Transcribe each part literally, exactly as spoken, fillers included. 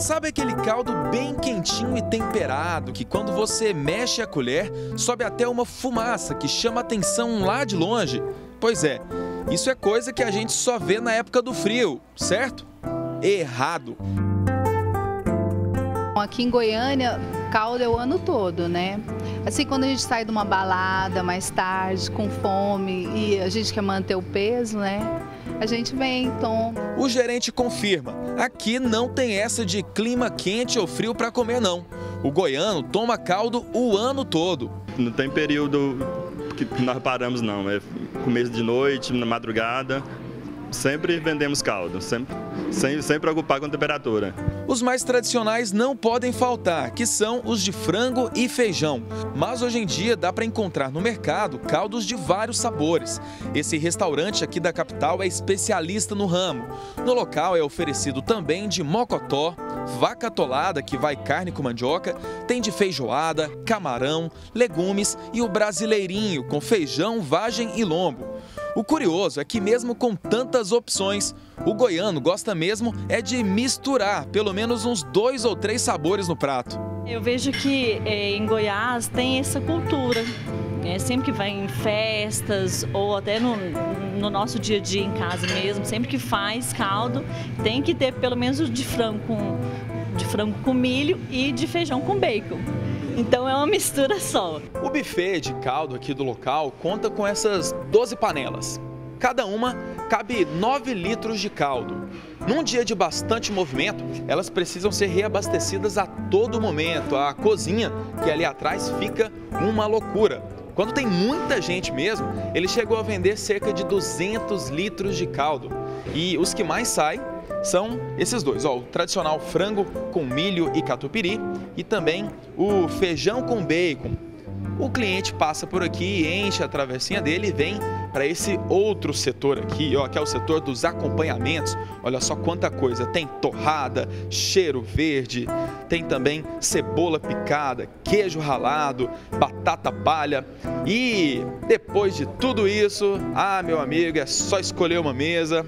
Sabe aquele caldo bem quentinho e temperado que quando você mexe a colher, sobe até uma fumaça que chama a atenção lá de longe? Pois é, isso é coisa que a gente só vê na época do frio, certo? Errado! Aqui em Goiânia, caldo é o ano todo, né? Assim, quando a gente sai de uma balada mais tarde, com fome e a gente quer manter o peso, né? A gente vem, toma. O gerente confirma, aqui não tem essa de clima quente ou frio para comer não. O goiano toma caldo o ano todo. Não tem período que nós paramos não, é começo de noite, na madrugada. Sempre vendemos caldo, sempre, sem, sem preocupar com a temperatura. Os mais tradicionais não podem faltar, que são os de frango e feijão. Mas hoje em dia dá para encontrar no mercado caldos de vários sabores. Esse restaurante aqui da capital é especialista no ramo. No local é oferecido também de mocotó, vaca atolada, que vai carne com mandioca, tem de feijoada, camarão, legumes e o brasileirinho, com feijão, vagem e lombo. O curioso é que mesmo com tantas opções, o goiano gosta mesmo é de misturar pelo menos uns dois ou três sabores no prato. Eu vejo que é, em Goiás tem essa cultura, né? Sempre que vai em festas ou até no, no nosso dia a dia em casa mesmo, sempre que faz caldo, tem que ter pelo menos de frango com, de frango com milho e de feijão com bacon. Então é uma mistura só. O buffet de caldo aqui do local conta com essas doze panelas. Cada uma cabe nove litros de caldo. Num dia de bastante movimento, elas precisam ser reabastecidas a todo momento. A cozinha, que ali atrás, fica uma loucura. Quando tem muita gente mesmo, ele chegou a vender cerca de duzentos litros de caldo. E os que mais saem são esses dois, ó, o tradicional frango com milho e catupiry e também o feijão com bacon. O cliente passa por aqui, enche a travessinha dele e vem para esse outro setor aqui, ó, que é o setor dos acompanhamentos. Olha só quanta coisa, tem torrada, cheiro verde, tem também cebola picada, queijo ralado, batata palha. E depois de tudo isso, ah, meu amigo, é só escolher uma mesa,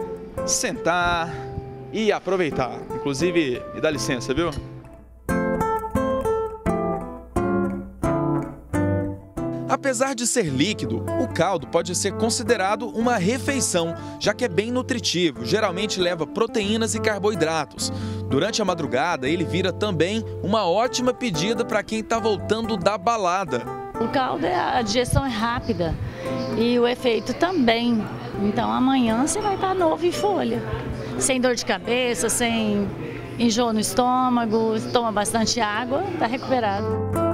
sentar e aproveitar. Inclusive, me dá licença, viu? Apesar de ser líquido, o caldo pode ser considerado uma refeição, já que é bem nutritivo, geralmente leva proteínas e carboidratos. Durante a madrugada, ele vira também uma ótima pedida para quem está voltando da balada. O caldo, a digestão é rápida e o efeito também. Então amanhã você vai estar novo em folha, sem dor de cabeça, sem enjoo no estômago, toma bastante água, está recuperado.